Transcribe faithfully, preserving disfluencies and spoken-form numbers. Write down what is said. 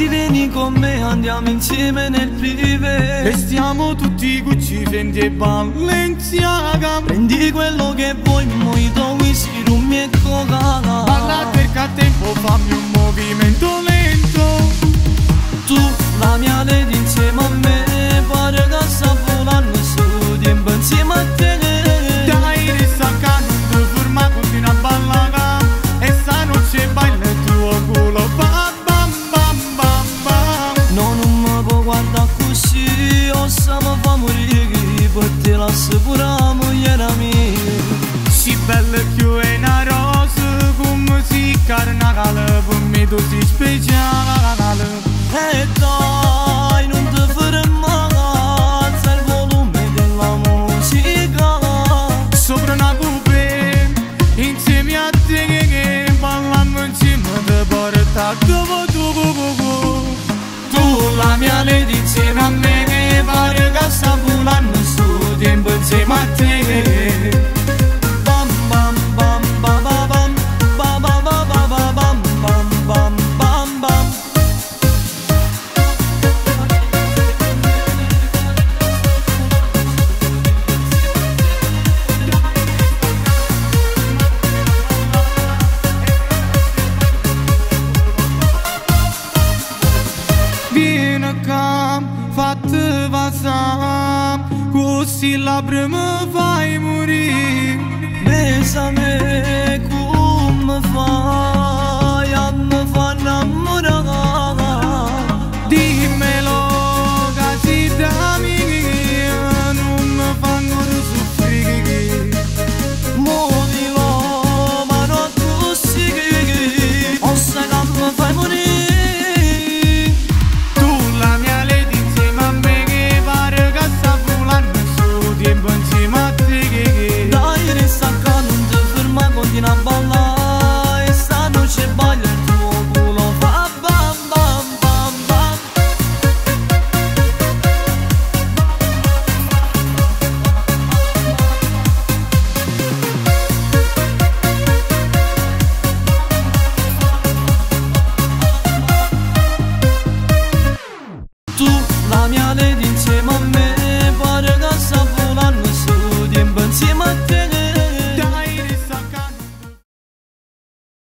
vieni con me, andiamo insieme nel privé. Vestiamo tutti Gucci, Fendi e Balenciaga. Prendi quello che vuoi, mojito, whisky, rum e coca. Balla perché a tempo, fammi un movimento lento. Tu, la mia lady insieme a me, pare che sta volando su tempo insieme a te. Dai, restacca, non ti ferma, continua a ballare. E sta noce baila il tuo culo, bam bam bam bam bam. No, non mi può guardare così, o sa mi fa morire, per te l'assicuriamo, era mia. Si bella più è una rosa, come si carnavale, per me tu sei speciale. E dai, non ti fermare, alza il volume della musica. Sopra una coupe, insieme a te che balliamo insieme, ti porta dove tu vuoi. Tu, la mia lady insieme a me, che pare che sta volando su tempo insieme a te. Bam bam bam bam bam bam bam bam bam bam bam bam bam bam. Vieni qua, fatti passare, così la prima fai morire. Besame come fai a me fa innamorare.